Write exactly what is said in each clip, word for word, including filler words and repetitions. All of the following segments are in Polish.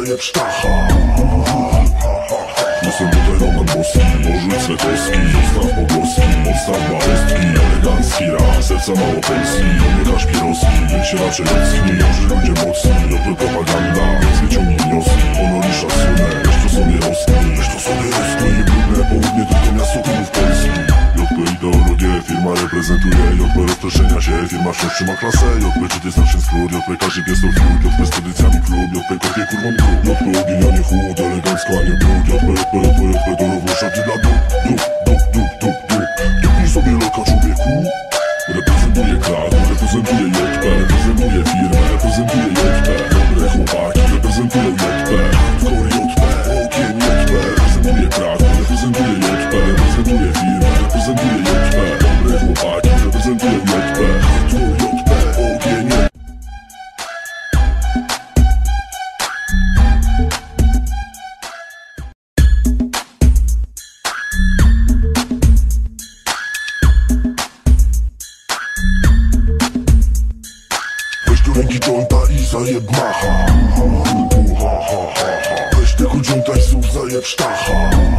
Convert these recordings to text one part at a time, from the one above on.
zajeb sztacha. Jestem tutaj Roman Boski, Bożuj Cwetowski. Zostaw pogłoski, odstaw bałostki. Elegancki rap, serca Małopolski. Omyka szpierowski, więc się raczej ocknij. Że ludzie mocni, jopy propaganda, więc wyciągnij wnioski. Honor i szacunek, weź to sobie rozknij. Weź to sobie rozknij, brudne południe, tylko miasto klubów Polski. J P ideologię, firma reprezentuje. J P rozproszenia się, firma wciąż trzyma klasę. J P czy ty jest nasz skrót, J P każdy pies to fiut. J P z tradycjami klub, J P kopie kurwą grób. J P ogień, a nie chłód, elegancko, a nie brud. J P, J P, J P, J P to równo szaty dla dup, dup, dup, dup, dup, dup. Dupnij sobie loka, człowieku. Reprezentuje krat, reprezentuje J P, reprezentuje firmę, reprezentuje J P. Dobre chłopaki, reprezentują J P. Hardcore J P, ogień J P. Reprezentuje krat, reprezentuje J P, reprezentuje firmę, reprezentuje J P. Dobre chłopaki, reprezentują J P. Hardcore J P, ogień J P. Ręki jointa i zajeb macha. Weź tego jointa i znów zajeb sztacha.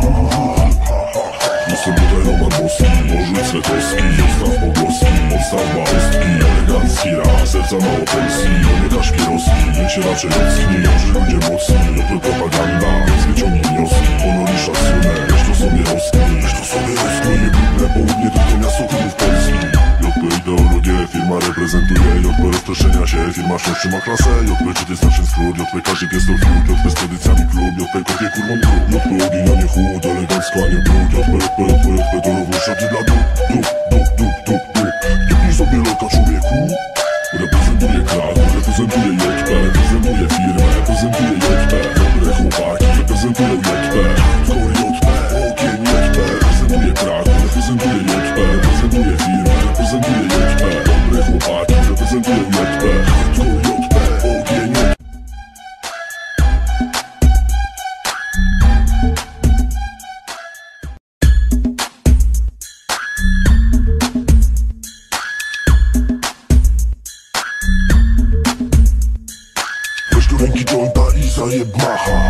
Jestem tutaj Roman Boski, Bożuj Cwetowski. Zostaw pogłoski, odstaw bałostki. Elegancki rap, serca Małopolski. Omyka szpierowski, więc się raczej ocknij. Że ludzie mocni, jopy propaganda, więc wyciągnij wnioski. Honor i szacunek, weź to sobie rozknij. Weź to sobie rozknij, nie brudne południe, tylko miasto klubów Polski. J P ideologię, firma reprezentuje. J P rozproszenia się, firma wciąż trzyma klasę. J P czy ty jest nasz skrót, J P każdy pies to fiut. J P z tradycjami klub, J P kopie kurwą grób. J P ogień, a nie chłód, elegancko, a nie brud. J P, J P, J P, J P to równo szaty dla dup, dup, dup, dup, dup, dup. Dupnij sobie loka, człowieku. Reprezentuje krat, reprezentuje J P, reprezentuje firmę, reprezentuje J P. Dobre chłopaki, reprezentują J P. Hardcore J P, ogień J P. Reprezentuje krat, reprezentuje J P, reprezentuje firmę, reprezentuje J P. Dobre chłopaki, reprezentują J P. Hardcore J P, ogień J P. Ręki jointa i zajeb macha.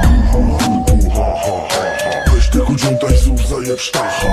Weź tego jointa i znów zajeb sztacha.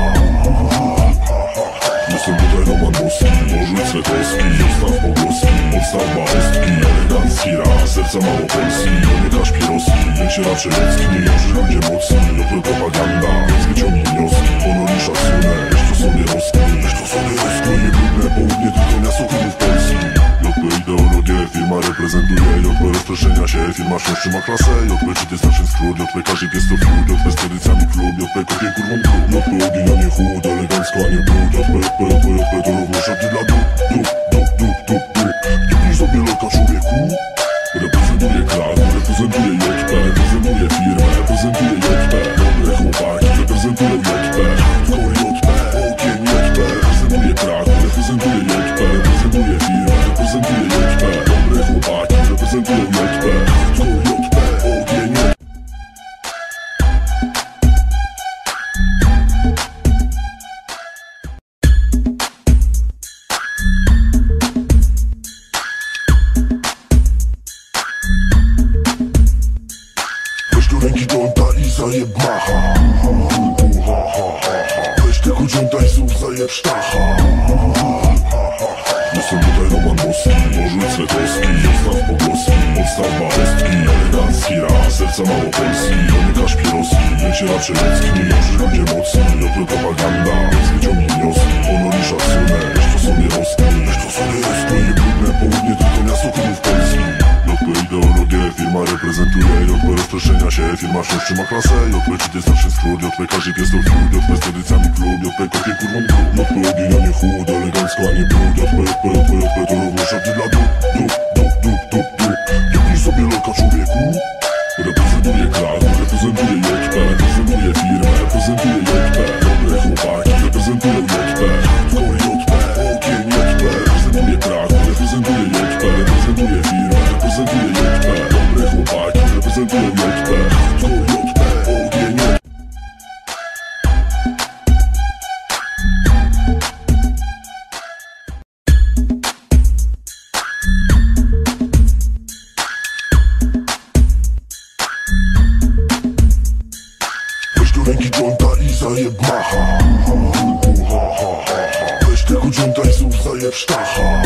Jestem tutaj Roman Boski, Bożuj Cwetowski. Zostaw pogłoski, odstaw bałostki. Elegancki rap, serca Małopolski. Omyka szpierowski, więc się raczej ocknij. Że ludzie mocni, jopy propaganda, więc wyciągnij wnioski. Honor i szacunek, weź to sobie rozknij. Weź to sobie rozknij, nie brudne południe, tylko miasto klubów Polski. J P ideologię, firma reprezentuje. J P rozproszenia się, firma wciąż trzyma klasę. J P czy ty jest nasz skrót, J P każdy pies to fiut. J P z tradycjami klub, J P kopie kurwą grób. J P ogień, a nie chłód, elegancko, a nie brud. J P, J P, J P, J P to równo szaty dla dup, dup, dup, dup, dup, dup. Dupnij sobie loka, człowieku. Reprezentuje krat, reprezentuje J P, reprezentuje firmę, reprezentuje J P. Dobre chłopaki, reprezentują J P. Hardcore J P, ogień J P. Reprezentuje krat, reprezentuje J P, reprezentuje firmę, reprezentuje J P. Dobre chłopaki, reprezentują J P. Hardcore J P, ogień J P. Ręki jointa i zajeb macha. Weź tego jointa i znów zajeb sztacha. Jestem tutaj Roman Boski, Bożuj Cwetowski. Zostaw pogłoski, odstaw bałostki. Elegancki rap, serca Małopolski. Omyka szpierowski, więc się raczej ocknij. Że ludzie mocni, jopy propaganda, więc wyciągnij wnioski. Honor i szacunek, weź to sobie rozknij. Weź to sobie rozknij, nie brudne południe, tylko miasto klubów Polski. J P ideologię, firma reprezentuje. J P rozproszenia się, firma wciąż trzyma klasę. J P czy ty jest nasz skrót, J P każdy pies to fiut. J P z tradycjami klub, J P kopie kurwą grób. J P ogień, a nie chłód, elegancko, a nie brud. J P, J P, J P, J P to równo szaty dla dup, dup, dup, dup, dup, dup. Dupnij sobie loka, człowieku. Reprezentuje krat, reprezentuje J P, reprezentuje firmę, reprezentuje J P. Dobre chłopaki, reprezentują J P. Hardcore J P, ogień J P. Reprezentuje krat, reprezentuje J P, reprezentuje firmę, reprezentuje J P. Dobre chłopaki, reprezentują J P. Hardcore J P, ogień J P. zajeb macha. Weź tego dziąta i znów zajeb sztacha.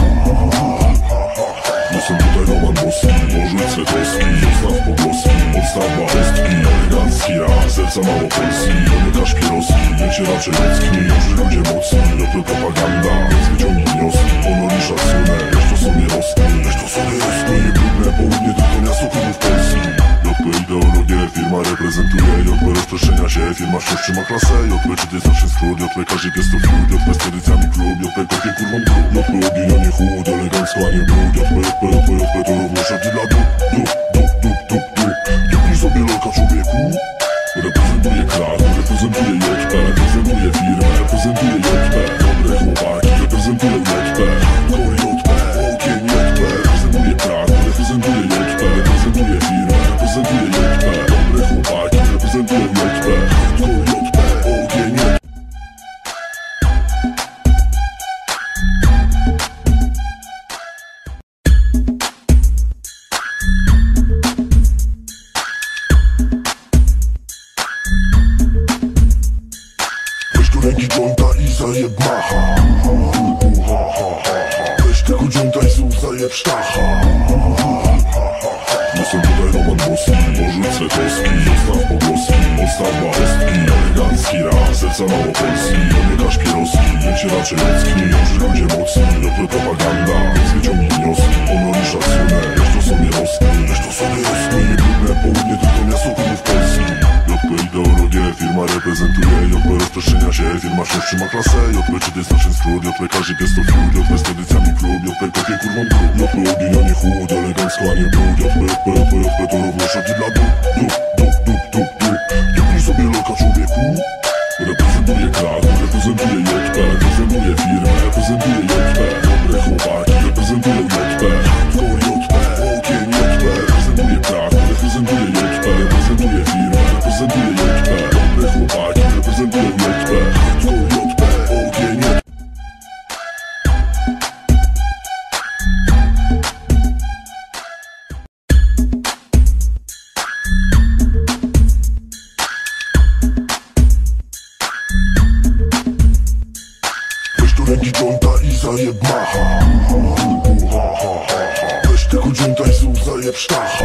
Jestem tutaj Roman Boski, porzuć se deski, odstaw pogłoski, odstaw balestki, elegancki raz, serca małopolski, domykasz pieroski, niech się raczej ocknij, że ludzie mocni, robią propaganda, więc wyciągnij wnioski, honor i szacunek, weź to sobie rosnij, weź to sobie rosnij, nie brudne południe, tylko miasto klubów Polski. J P ideologię, firma reprezentuje, J P rozproszenia się, firma wciąż trzyma klasę, J P czy to jest zawsze skrót, J P każdy pies to fiut, J P z tradycjami klub, J P kopie kurwą grób, J P ogień, a nie chłód, elegancko, a nie brud, J P, J P, J P, J P to również od dla dup, dup, dup, dup, dup, dup. Dupnij sobie loka człowieku. Reprezentuję krak, reprezentuję J P, reprezentuję firmę, reprezentuję J P. Dobre chłopaki, reprezentuję J P. Core J P, ogień J P. Reprezentuję krak, reprezentuję J P, reprezentuję firmę, reprezentuję J P. Dobre chłopaki, reprezentuję J P. Core J P, ogień J P. Ręki dżonta i zajeb macha. Weź tego dżonta i znów zajeb sztacha. Jestem tutaj Roman Boski, porzuć se deski, odstaw pogłoski, odstaw balestki, elegancki raz, serca małopolski, domykasz pieroski, niech się raczej ocknij, że ludzie mocni, robią propaganda, więc wyciągnij wnioski, honor i szacunek, weź to sobie rosnij, weź to sobie rosnij, nie brudne południe, tylko miasto klubów Polski. J P ideologię, firma reprezentuje, J P rozproszenia się, firma wciąż trzyma klasę, J P czy to jest zawsze skrót, J P każdy pies to fiut, J P z tradycjami klub, J P kopie kurwą grób, J P ogień, a nie chłód, elegancko, a nie brud, J P, J P, J P, J P to również od dla dup, dup, dup, dup, dup, dup. Dupnij sobie loka człowieku. Reprezentuję krak, reprezentuję J P, reprezentuję firmę, reprezentuję J P. Dobre chłopaki, reprezentuję J P. Core J P, ogień J P. Reprezentuję krak, reprezentuję J P, reprezentuję firmę, reprezentuję J P. Dobre chłopaki, reprezentuję J P. Core J P, ogień J P. Ręki dżonta i zajeb macha. Weź tego dżonta i znów zajeb sztacha.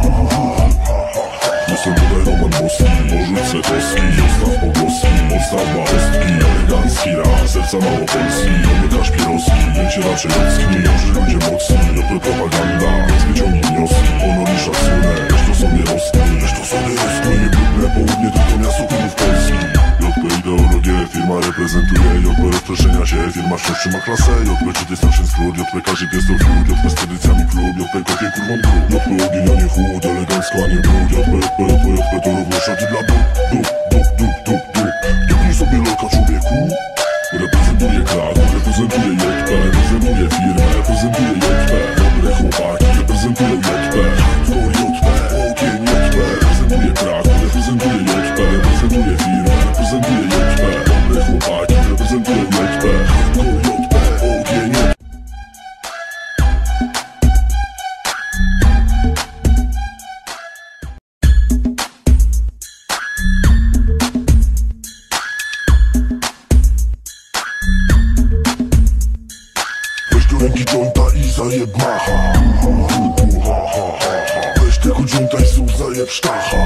Jestem tutaj Roman Boski, porzuć se deski, odstaw pogłoski, odstaw balestki, elegancki raz, serca małopolski, domykasz pieroski, niech się raczej ocknij, że ludzie mocni, robią propaganda, więc wyciągnij wnioski, honor i szacunek, weź to sobie rosnij, weź to sobie rosnij, nie brudne południe, tylko miasto klubów Polski. J P ideologię, firma reprezentuje, J P rozproszenia się, firma wciąż trzyma klasę, J P czy to jest zawsze skrót, J P każdy pies to fiut, J P z tradycjami klub, J P kopie kurwą grób, J P ogień, a nie chłód, elegancko, a nie brud, J P, J P, J P, J P to również od dla dup, dup, dup, dup, dup, dup. Dupnij sobie loka człowieku. Reprezentuję krak, reprezentuję J P, reprezentuję firmę, reprezentuję J P. Dobre chłopaki, reprezentuję J P. Core J P, ogień J P. Reprezentuję krak, reprezentuję J P, reprezentuję firmę, reprezentuję J P. Dobre chłopaki, reprezentuję J P. Core J P, ogień J P. Ręki dżonta i zajeb macha. Weź tego dżonta i znów zajeb sztacha.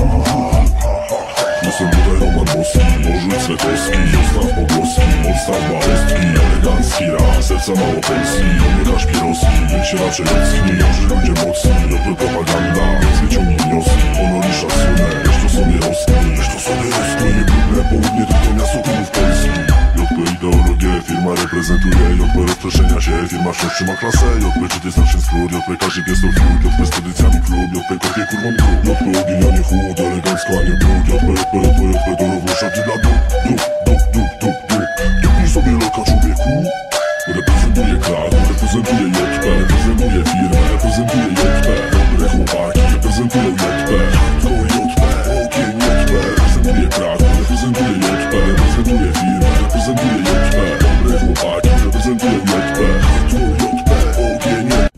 Jestem tutaj Roman Boski, porzuć se deski, odstaw pogłoski, odstaw balestki, elegancki raz, serca małopolski, domykasz pieroski, niech się raczej ocknij, że ludzie mocni, robią propaganda, więc wyciągnij wnioski, honor i szacunek, weź to sobie rosnij, weź to sobie rosnij, nie brudne południe, tylko miasto klubów Polski. J P ideologię, firma reprezentuje, J P rozproszenia się, firma wciąż trzyma klasę, J P czy to jest zawsze skrót, J P każdy pies to fiut, J P z tradycjami klub, J P kopie kurwą grób, J P ogień, a nie chłód, elegancko, a nie brud, J P, J P, J P, J P to również od dla dup, dup, dup, dup, dup, dup. Dupnij sobie loka człowieku. Reprezentuję krak, reprezentuję J P, reprezentuję firmę, reprezentuję J P. Dobre chłopaki, reprezentują J P. Core J P, ogień J P. Reprezentuję krak, reprezentuję J P, reprezentuję firmę, reprezentuję J P. Dobre chłopaki, reprezentują J P. Core J P, ogień J P.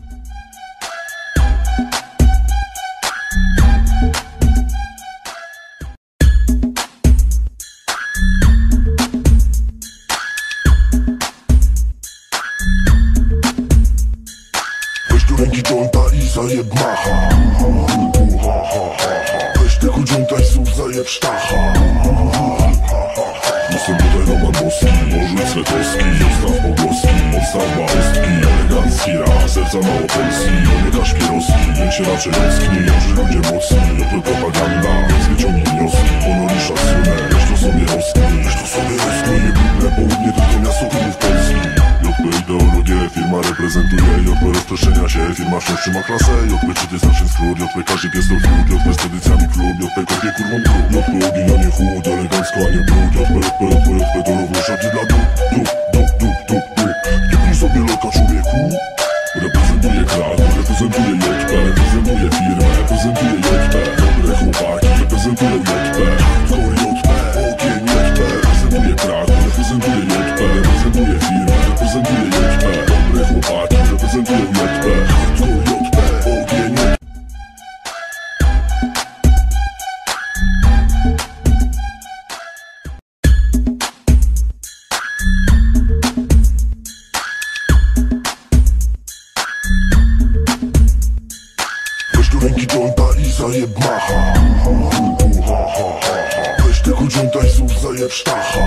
psztacha. Jestem tutaj Roman Boski, Morzyc Swetowski, odstaw pogłoski, odstaw bałostki, elegancki raz, serca mało Polski, omykasz pieroski, niech się raczej ocknie, że ludzie mocni, to propaganda, więc wyciągnij wnioski, honor i szacunek, weź to sobie rozknij, weź to sobie rozknij, nie brudne południe, tylko miasto klubów Polski. J P ideologię, firma reprezentuje, J P rozproszenia się, firma wciąż trzyma klasę, J P czy to jest nasz skrót, J P każdy jest to wśród, J P z tradycjami klub, J P kopie kurwą grób, J P ogień, a nie chłód, elegancko, a nie brud, J P, J P, J P, J P to równo szardzie dla dup, dup, dup, dup, dup, dup, dupnij sobie loka człowieku. Reprezentuje kraj, reprezentuje J P, reprezentuje firmę, reprezentuje J P, dobre chłopaki, reprezentują J P, hardcore J P, ogień J P, reprezentuje kraj, reprezentuje J P, reprezentuje firmę, reprezentuje J P, dobre chłopaki, reprezentują J P, hardcore J P, ogień J P. Ręki jointa i zajeb macha. Weź tego jointa i znów zajeb sztacha.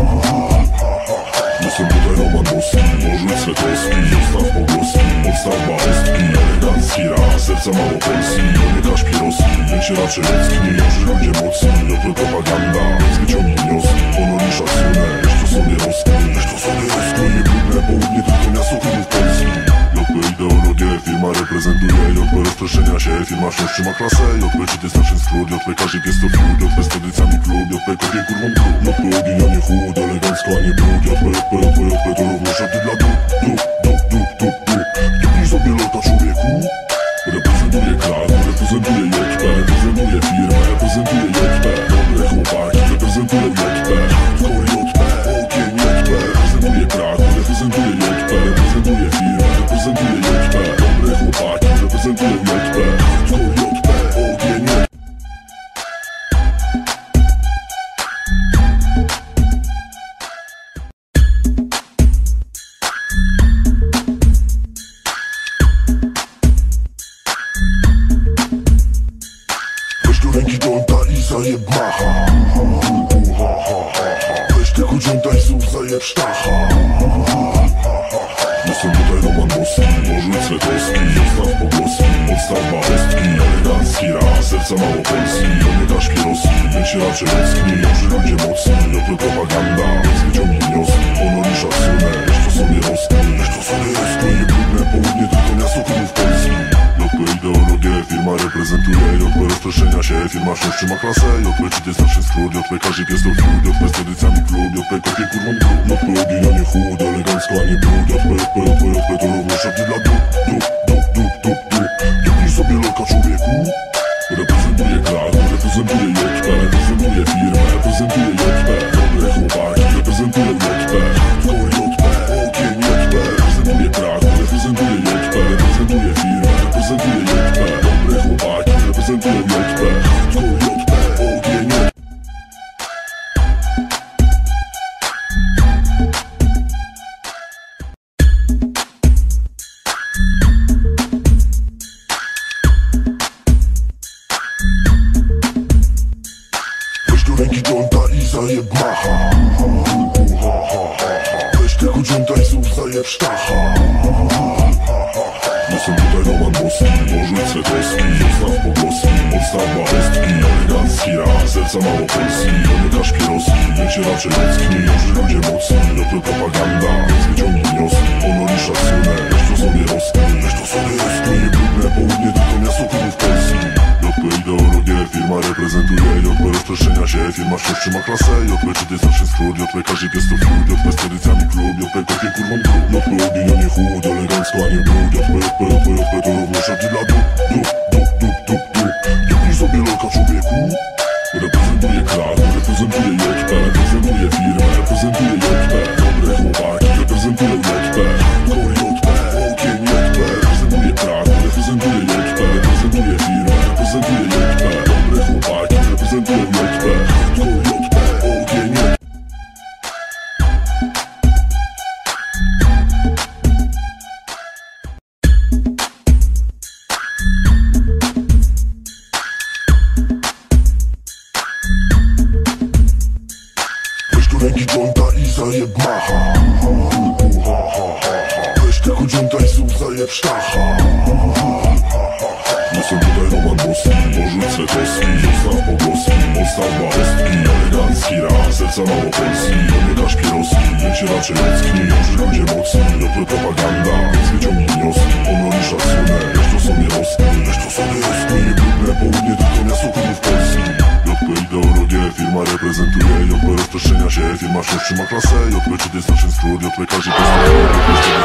Jestem tutaj Roman Boski, Morzyc Swetowski, odstaw pogłoski, odstaw bałostki, elegancki raz, serca mało Polski, omykasz pieroski, niech się raczej ocknie, że ludzie mocni, to propaganda, więc wyciągnij wnioski, honor i szacunek, weź to sobie rozknij, weź to sobie rozknij, nie brudne południe, tylko miasto klubów Polski. J P ideologię, firma reprezentuje, J P rozproszenia się, firma wciąż trzyma klasę, J P czy to jest nasz skrót, J P każdy jest to wśród, J P z tradycjami klub, J P kopie kurwą grób, J P ogień, a nie chłód, elegancko, a nie brud, J P, J P, J P, J P to równo szardzie dla dup, dup, dup, dup, dup, dup, dupnij sobie lota człowieku. Reprezentuje kraj, reprezentuje J P, reprezentuje firmę, reprezentuje J P, dobre chłopaki, reprezentują J P, hardcore J P, ogień J P, reprezentuje kraj, reprezentuje J P, reprezentuje firmę, reprezentuje J P, dobre chłopaki, reprezentują J P, hardcore J P, ogień J P. Weź do ręki jointa i zajeb macha. Weź tego jointa i znów zajeb sztacha. Jestem tutaj Roman Boski, Morzyc Swetowski, odstaw pogłoski, odstaw bałostki, elegancki raz, serca mało Polski, omykasz pieroski, niech się raczej ocknie, że ludzie mocni, to propaganda, więc wyciągnij wnioski, honor i szacunek, weź to sobie rozknij, weź to sobie rozknij, nie brudne południe, tylko miasto klubów Polski. J P ideologię, firma reprezentuje, J P rozproszenia się, firma wciąż trzyma klasę, J P czy to jest nasz skrót, J P każdy jest to wśród, J P z tradycjami klub, J P kopie kurwą grób, J P ogień, a nie chłód, elegancko, a nie brud, J P, J P, J P, J P to równo szardzie dla dup, dup, dup, dup, dup, dup, dupnij sobie loka człowieku. Reprezentuje kraj, reprezentuje J P, reprezentuje firmę, reprezentuje J P, dobre chłopaki, reprezentują J P, hardcore J P, ogień J P, reprezentuje kraj, reprezentuje J P, reprezentuje firmę, reprezentuje J P, dobre chłopaki, reprezentują J P, hardcore J P, ogień J P. Ręki jointa i zajeb macha. Weź tego jointa i znów zajeb sztacha. Jestem tutaj Roman Boski, Morzyc Swetowski, odstaw pogłoski, odstaw bałostki, elegancki raz, serca mało Polski, omykasz pieroski, niech się raczej ocknie, że ludzie mocni, to propaganda, więc wyciągnij wnioski, honor i szacunek, weź to sobie rozknij, weź to sobie rozknij, nie brudne południe, tylko miasto klubów Polski. J P ideologię, firma reprezentuje, J P rozproszenia się, firma wciąż trzyma klasę, J P czy to jest nasz skrót, J P każdy jest to wśród, J P z tradycjami klub, J P kopie kurwą grób, J P ogień, a nie chłód, elegancko, a nie brud, J P, J P, J P, J P to równo szardzie dla dup, dup, dup, dup, dup, dup, dupnij sobie loka człowieku. Reprezentuje kraj, reprezentuje J P, reprezentuje firmę, reprezentuje J P, dobre chłopaki, reprezentują J P, hardcore J P, ogień J P, reprezentuje kraj, reprezentuje J P, reprezentuje firmę, reprezentuje J P, dobre chłopaki, reprezentują J P, hardcore J P, ogień J P. do ręki jointa i zajeb macha. Weź tylko jointa i znów zajeb sztacha. Jestem tutaj Roman Boski, porzucę deski, zostaw pogłoski, odstaw bałestki, elegancki rap, serca małopolski, domykasz pieroski, niech się raczej ocknie, już ludzie mocni, jopy propaganda, więc wyciągnij wnioski, honor i szacunek, weź to sobie rosnij, weź to sobie rosnij, brudne południe, tylko miasto klubów Polski. J P ideologię, firma reprezentuje, J P rozproszenia się, firma wciąż trzyma klasę, J P czy to jest nasz skrót, J P każdy postępuje, J P jeszcze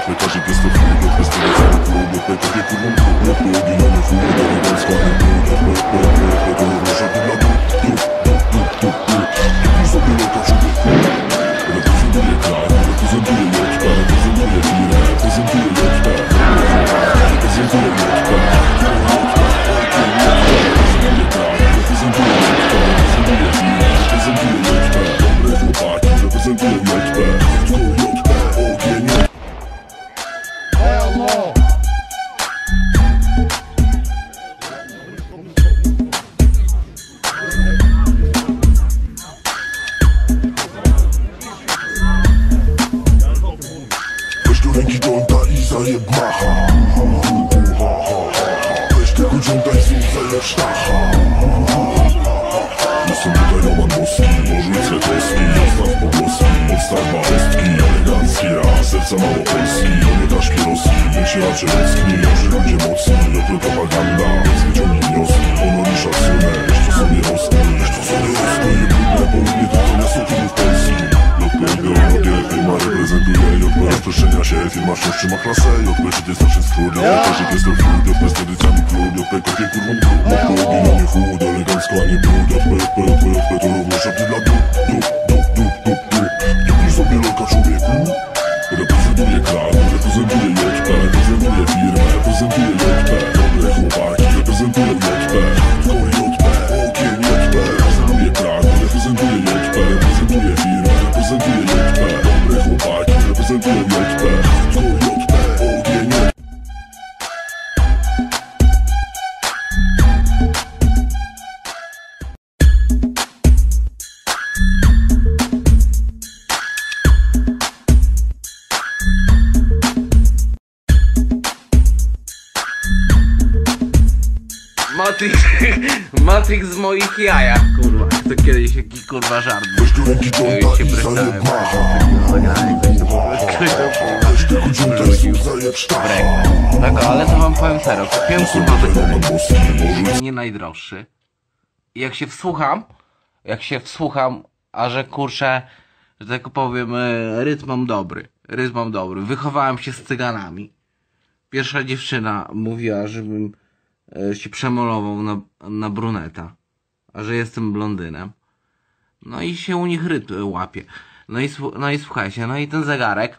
J P każdy jest to chuj, J P z tego cały klub, J P takie kurwą klub, J P oginany chuj, elegancko, a nie brud, J P, J P, J P to równo żadny dla dup, dup, dup, dup, dup, dup. Kupisz sobie leka człowieku, reprezentuje kraj, reprezentuje J P, reprezentuje firmę, reprezentuje J P, reprezentuje J P, reprezentuje kraj, reprezentuje J P, reprezentuje firmę, reprezentuje J P, dobre chłopaki, reprezentują J P, tylko J P, ogień. Hell no! Weź do ręki dąta i zajeb macha. Weź tego dżonta i znów zajeb sztacha. Jestem tutaj Roman Boski, Morzyce Toski, odstaw pogłoski, odstaw małostki, elegancki raz, serca małopolski, omyka szpieroski, niech się raczej ocknie, że ludzie mocni, jopy propaganda, więc wyciągnij wnioski, honor i szacunek, weź to sobie rosnij, weź to sobie rosnij, brudne południe tylko miasto klubów Polski. J P ideologię, firma reprezentuje, J P rozproszenia się, firma wciąż trzyma klasę, J P czy to jest nasz skrót, J P że jest to wśród, J P z tradycjami klub, J P kopię kurwą klub, J P oginany chłód, elegancko, a nie brud, J P, J P, J P, J P to równo żadny dla dup, dup, dup, dup, dup, dup. Kupisz sobie loka człowieku, reprezentuje kraj, reprezentuje J P, reprezentuje firmę, reprezentuje J P, dobre chłopaki, reprezentują J P, tylko J P, ogień J P, reprezentuje kraj, reprezentuje J P, reprezentuje firmę, reprezentuje J P, dobre chłopaki, reprezentują J P, tylko J P, ogień J P. Matrix, Matrix z moich jajach, kurwa. To kiedyś jaki kurwa żart. Weź do ręki dąta się i zajeb macha. Weź tego dżonta i znów zajeb sztacha. Tak, ale to wam powiem serio. Kupiłem kurwa wytrych. Nie najdroższy. I jak się wsłucham, jak się wsłucham, a że kurczę, że tak powiem, rytm mam dobry. Rytm mam dobry. Wychowałem się z cyganami. Pierwsza dziewczyna mówiła, żebym się przemalował na, na bruneta, a że jestem blondynem. No i się u nich rytm łapie. No i, no i słuchajcie, no i ten zegarek.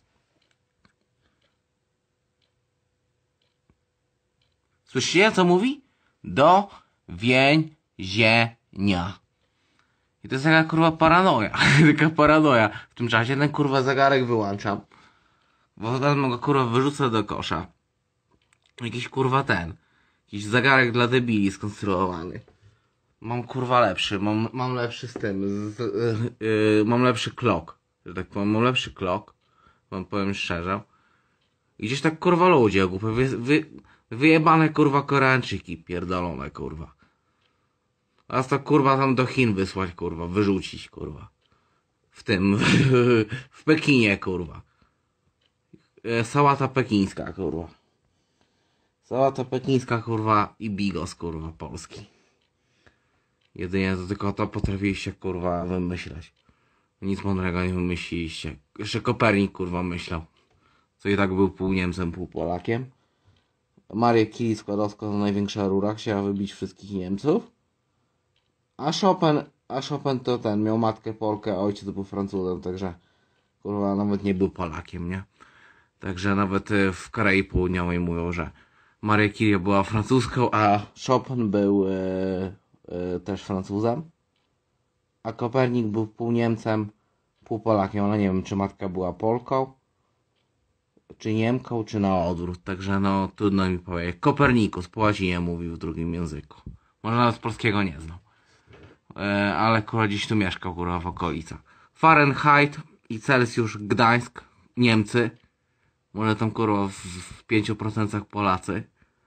Słyszycie, co mówi? Do więzienia. I to jest taka kurwa paranoja. Taka paranoja. W tym czasie ten kurwa zegarek wyłączam. Bo potem go kurwa wyrzucę do kosza. Jakiś kurwa ten. Jakiś zegarek dla debili skonstruowany. Mam kurwa lepszy. Mam, mam lepszy z tym. Z, yy, yy, mam lepszy klok. Że tak powiem. Mam lepszy klok. Wam powiem szczerze. I gdzieś tak kurwa ludzie głupie. Wy, wy, wyjebane kurwa Koreańczyki. Pierdolone kurwa. A to kurwa tam do Chin wysłać kurwa. Wyrzucić kurwa. W tym. W Pekinie kurwa. Yy, sałata pekińska kurwa. Sałata pekińska kurwa i bigos kurwa polski. Jedynie to tylko to potrafiliście kurwa wymyśleć. Nic mądrego nie wymyśliliście. Jeszcze Kopernik kurwa myślał. Co i tak był pół Niemcem, pół Polakiem. Maria Curie Skłodowska to największa rura, chciała wybić wszystkich Niemców. A Chopin, a Chopin to ten, miał matkę Polkę, a ojciec był Francuzem, także kurwa nawet nie był Polakiem, nie? Także nawet w Korei Południowej mówią, że Maria Curie była francuską, a Chopin był e, e, też Francuzem. A Kopernik był pół Niemcem, pół Polakiem, ale nie wiem, czy matka była Polką, czy Niemką, czy na odwrót. Także no, trudno mi powiedzieć. Kopernikus po łacinie mówił w drugim języku. Może nawet z polskiego nie znał. E, ale kurwa gdzieś tu mieszkał, kurwa, w okolicach. Fahrenheit i Celsjusz, Gdańsk, Niemcy. Może tam kurwa w pięciu procentach Polacy.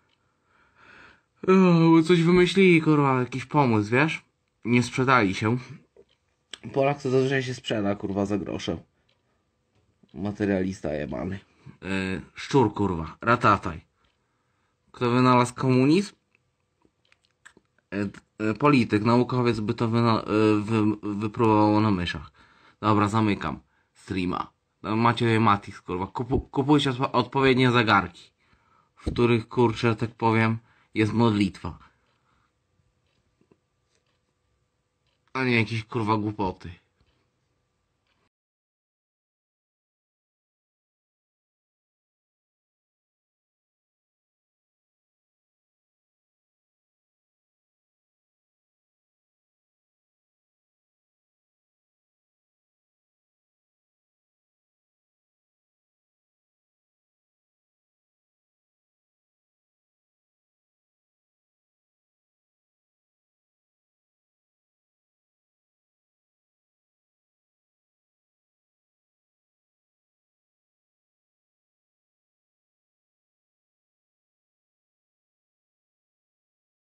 Uuu, coś wymyślili, kurwa, jakiś pomysł, wiesz? Nie sprzedali się. Polak to zazwyczaj się sprzeda, kurwa, za grosze. Materialista jebany. Yy, szczur, kurwa, ratataj. Kto wynalazł komunizm? Yy, yy, polityk, naukowiec by to wyna yy, wy wypróbował na myszach. Dobra, zamykam streama. Tam macie tutaj Matix, kurwa. Kupu, kupujcie odpowiednie zegarki, w których, kurczę, tak powiem, jest modlitwa. A nie jakieś, kurwa, głupoty.